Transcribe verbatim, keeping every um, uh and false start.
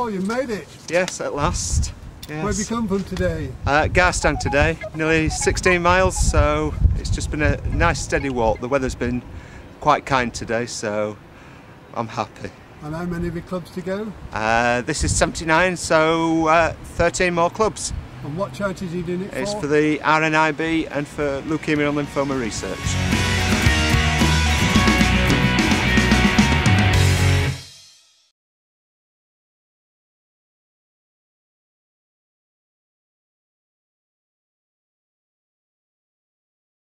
Oh, you made it! Yes, at last. Yes. Where have you come from today? Uh, Garstang today, nearly sixteen miles, so it's just been a nice steady walk. The weather's been quite kind today, so I'm happy. And how many of your clubs to go? Uh, this is seventy-nine, so uh, thirteen more clubs. And what charities are you doing it for? It's for the R N I B and for Leukemia and Lymphoma Research.